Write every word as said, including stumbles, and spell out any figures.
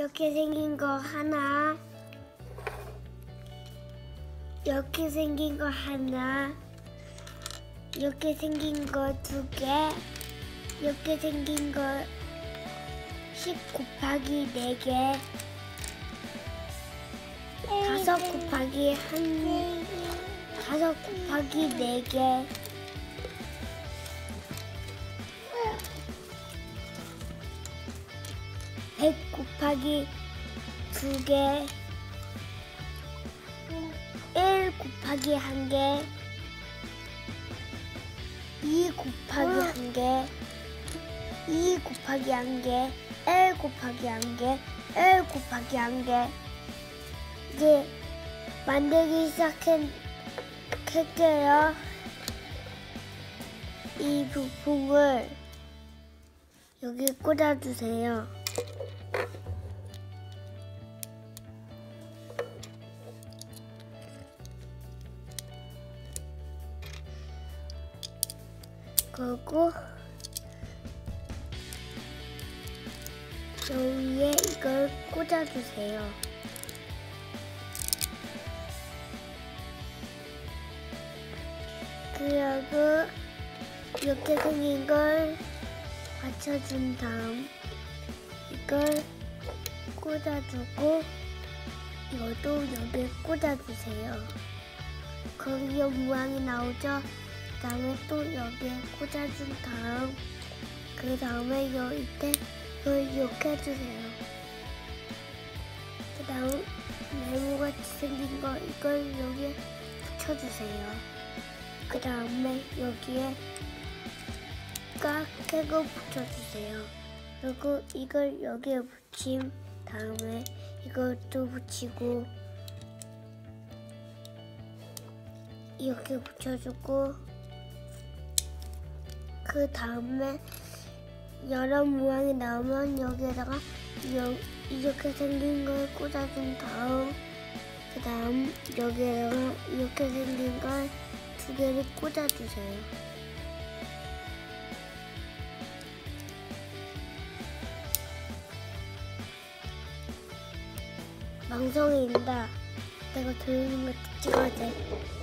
이렇게 생긴 거 하나, 이렇게 생긴 거 하나, 이렇게 생긴 거 두 개, 이렇게 생긴 거 십 곱하기 네 개, 다섯 곱하기 한, 다섯 곱하기 네 개, 백 곱하기 두 개, 일 곱하기 한 개, 이 곱하기 한 개, 이 곱하기 한 개, 일 곱하기 한 개, 일 곱하기 한 개. 이제 만들기 시작할게요. 이 부품을 여기 꽂아주세요. 그리고 여기에 이걸 꽂아주세요. 그리고 이렇게 생긴 걸 받쳐준 다음 이걸 꽂아주고 이것도 여기에 꽂아주세요. 거기에 모양이 나오죠? 그 다음에 또 여기에 꽂아준 다음 그 다음에 여기 밑에 이걸 이렇게 해주세요. 그 다음 네모같이 생긴 거 이걸 여기에 붙여주세요. 그 다음에 여기에 깍깨고 붙여주세요. 그리고 이걸 여기에 붙인 다음에 이것도 붙이고 이렇게 붙여주고 그 다음에 여러 모양이 나오면 여기에다가 이렇게 생긴 걸 꽂아준 다음 그 다음 여기에다가 이렇게 생긴 걸 두 개를 꽂아주세요. 망성이 인다. 내가 들리는 거 찍어야 돼.